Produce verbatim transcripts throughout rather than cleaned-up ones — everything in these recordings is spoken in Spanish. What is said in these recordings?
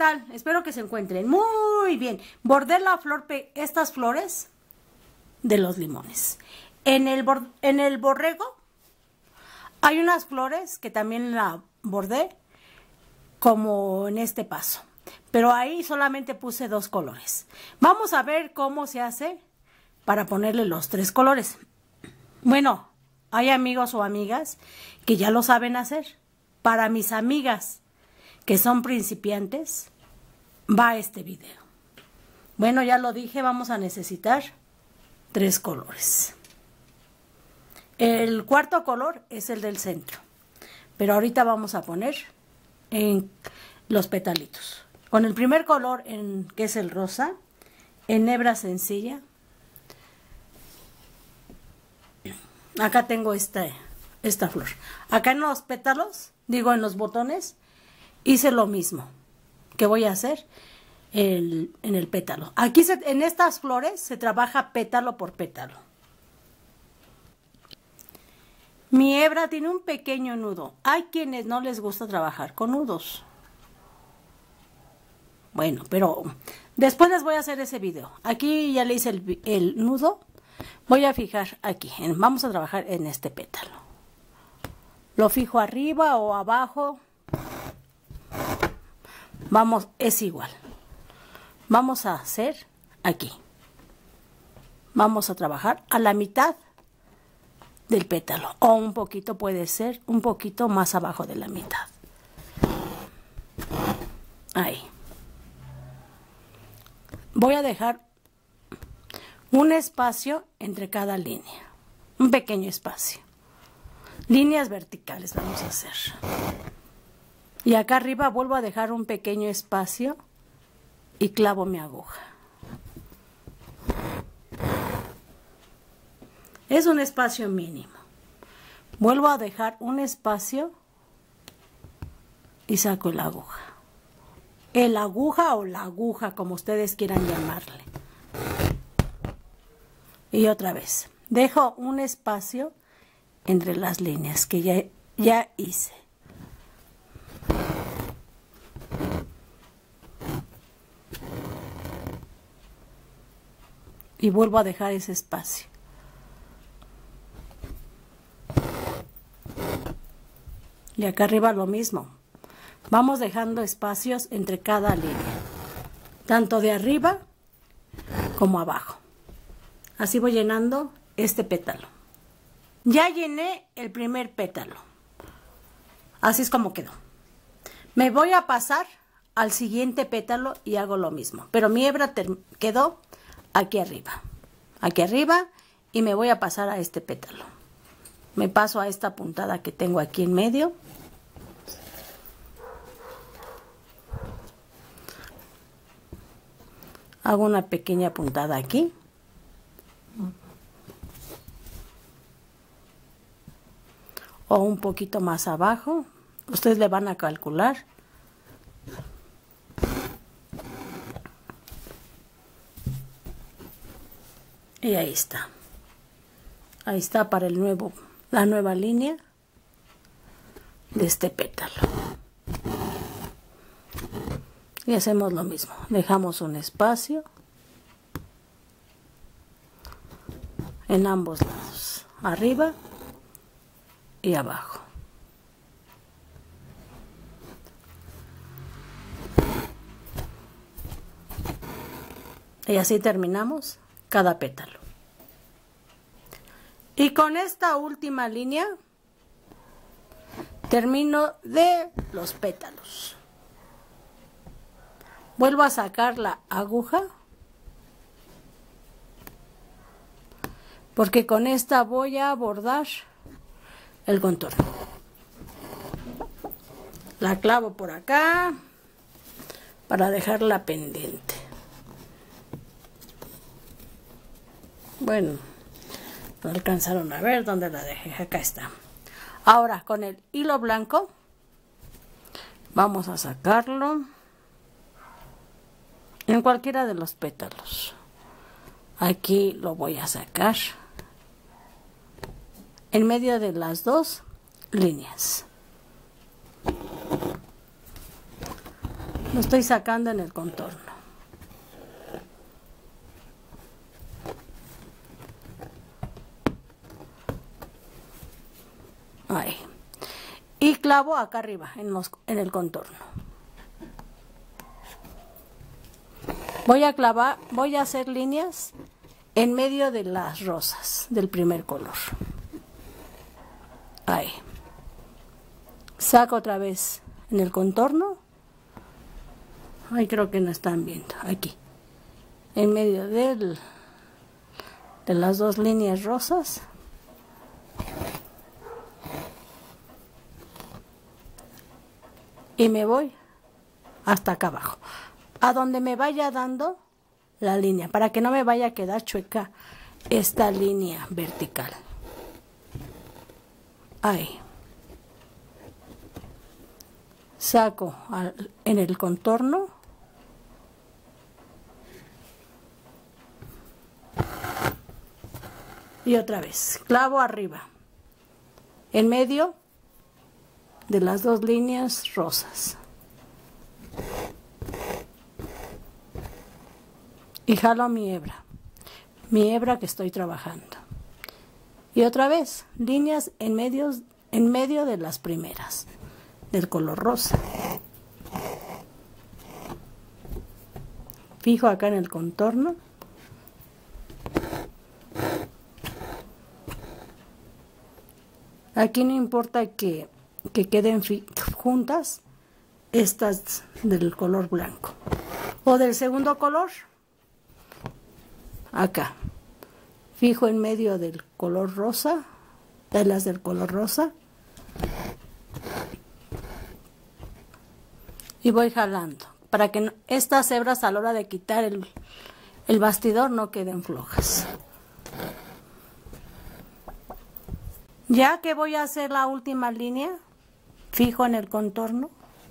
tal? Espero que se encuentren muy bien. Bordé la flor, estas flores de los limones. En el, en el borrego hay unas flores que también la bordé como en este paso. Pero ahí solamente puse dos colores. Vamos a ver cómo se hace para ponerle los tres colores. Bueno, hay amigos o amigas que ya lo saben hacer. Para mis amigas que son principiantes, va este video. Bueno, ya lo dije, vamos a necesitar tres colores. El cuarto color es el del centro, pero ahorita vamos a poner en los petalitos. Con el primer color, en, que es el rosa, en hebra sencilla. Acá tengo esta, esta flor. Acá en los pétalos, digo en los botones, hice lo mismo que voy a hacer el, en el pétalo. Aquí se, en estas flores se trabaja pétalo por pétalo. Mi hebra tiene un pequeño nudo. Hay quienes no les gusta trabajar con nudos. Bueno, pero después les voy a hacer ese video. Aquí ya le hice el, el nudo. Voy a fijar aquí. Vamos a trabajar en este pétalo. Lo fijo arriba o abajo. Vamos, es igual. Vamos a hacer aquí. Vamos a trabajar a la mitad del pétalo. O un poquito, puede ser un poquito más abajo de la mitad. Ahí. Voy a dejar un espacio entre cada línea. Un pequeño espacio. Líneas verticales vamos a hacer. Y acá arriba vuelvo a dejar un pequeño espacio y clavo mi aguja. Es un espacio mínimo. Vuelvo a dejar un espacio y saco la aguja. El aguja o la aguja, como ustedes quieran llamarle. Y otra vez, dejo un espacio entre las líneas que ya, ya hice. Y vuelvo a dejar ese espacio. Y acá arriba lo mismo. Vamos dejando espacios entre cada línea. Tanto de arriba como abajo. Así voy llenando este pétalo. Ya llené el primer pétalo. Así es como quedó. Me voy a pasar al siguiente pétalo y hago lo mismo. Pero mi hebra quedó aquí arriba. Aquí arriba y me voy a pasar a este pétalo. Me paso a esta puntada que tengo aquí en medio. Hago una pequeña puntada aquí. O un poquito más abajo. Ustedes le van a calcular. Y ahí está. Ahí está para el nuevo, la nueva línea de este pétalo. Y hacemos lo mismo. Dejamos un espacio en ambos lados. Arriba y abajo. Y así terminamos cada pétalo. Y con esta última línea termino de los pétalos. Vuelvo a sacar la aguja porque con esta voy a bordar el contorno. La clavo por acá para dejarla pendiente. Bueno, no alcanzaron a ver dónde la dejé. Acá está. Ahora con el hilo blanco vamos a sacarlo en cualquiera de los pétalos. Aquí lo voy a sacar en medio de las dos líneas. Lo estoy sacando en el contorno. Ahí. Y clavo acá arriba en, los, en el contorno. Voy a clavar, voy a hacer líneas en medio de las rosas del primer color. Ahí. Saco otra vez en el contorno. Ahí creo que no están viendo. Aquí. En medio del, de las dos líneas rosas. Y me voy hasta acá abajo. A donde me vaya dando la línea. Para que no me vaya a quedar chueca esta línea vertical. Ahí. Saco al, en el contorno. Y otra vez. Clavo arriba. En medio de las dos líneas rosas. Y jalo mi hebra. Mi hebra que estoy trabajando. Y otra vez, líneas en medio, en medio de las primeras, del color rosa. Fijo acá en el contorno. Aquí no importa que, que queden juntas estas del color blanco. O del segundo color. Acá. Fijo en medio del color rosa, de las del color rosa. Y voy jalando, para que no, estas hebras a la hora de quitar el, el bastidor no queden flojas. Ya que voy a hacer la última línea, fijo en el contorno.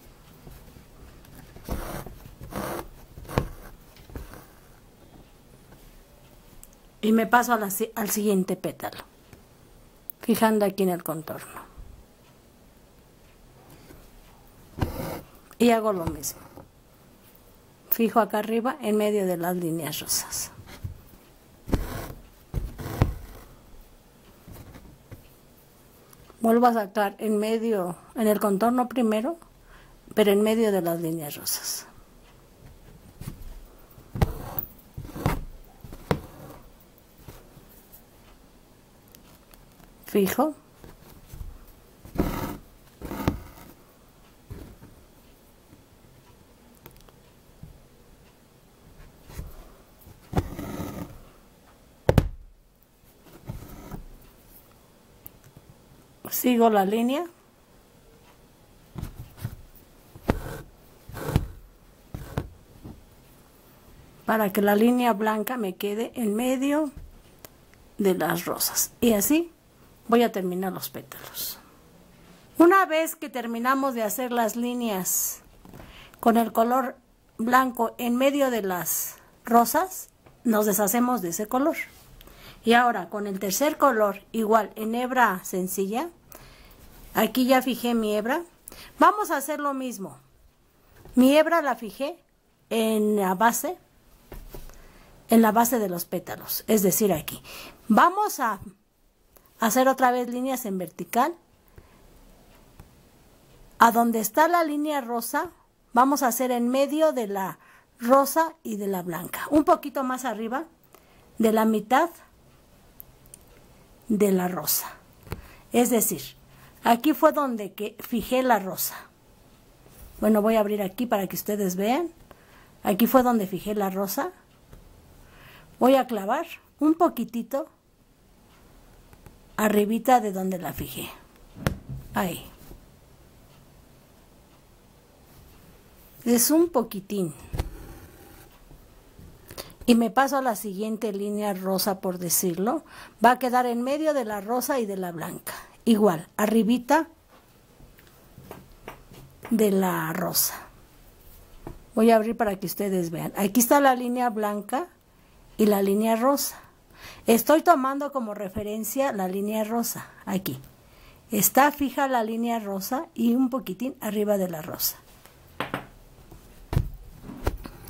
Y me paso a la, al siguiente pétalo, fijando aquí en el contorno. Y hago lo mismo. Fijo acá arriba en medio de las líneas rosas. Vuelvo a sacar en medio, en el contorno primero, pero en medio de las líneas rosas. Fijo. Sigo la línea. Para que la línea blanca me quede en medio de las rosas. Y así voy a terminar los pétalos. Una vez que terminamos de hacer las líneas con el color blanco en medio de las rosas, nos deshacemos de ese color. Y ahora con el tercer color, igual en hebra sencilla, aquí ya fijé mi hebra. Vamos a hacer lo mismo. Mi hebra la fijé en la base, en la base de los pétalos, es decir, aquí. Vamos a hacer otra vez líneas en vertical. A donde está la línea rosa, vamos a hacer en medio de la rosa y de la blanca. Un poquito más arriba de la mitad de la rosa. Es decir, aquí fue donde que fijé la rosa. Bueno, voy a abrir aquí para que ustedes vean. Aquí fue donde fijé la rosa. Voy a clavar un poquitito arribita de donde la fijé. Ahí. Es un poquitín. Y me paso a la siguiente línea rosa, por decirlo. Va a quedar en medio de la rosa y de la blanca. Igual, arribita de la rosa. Voy a abrir para que ustedes vean. Aquí está la línea blanca y la línea rosa. Estoy tomando como referencia la línea rosa. Aquí. Está fija la línea rosa y un poquitín arriba de la rosa.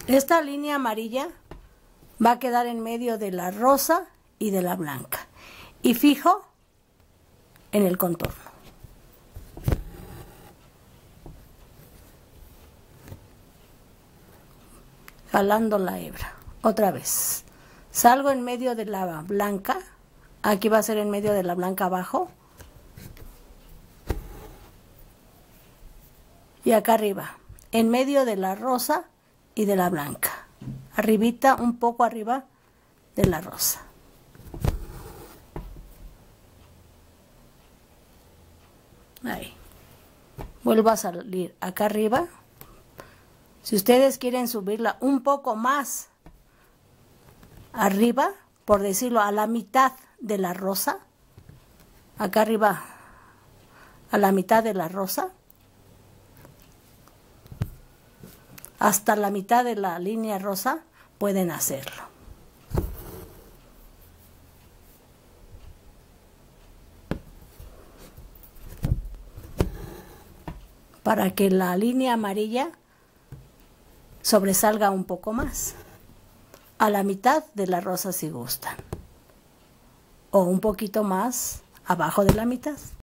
Esta línea amarilla va a quedar en medio de la rosa y de la blanca. Y fijo en el contorno. Jalando la hebra. Otra vez. Salgo en medio de la blanca. Aquí va a ser en medio de la blanca abajo. Y acá arriba. En medio de la rosa y de la blanca. Arribita, un poco arriba de la rosa. Ahí. Vuelvo a salir acá arriba. Si ustedes quieren subirla un poco más arriba, por decirlo, a la mitad de la rosa, acá arriba, a la mitad de la rosa, hasta la mitad de la línea rosa, pueden hacerlo. Para que la línea amarilla sobresalga un poco más. A la mitad de la rosa si gustan. O un poquito más abajo de la mitad.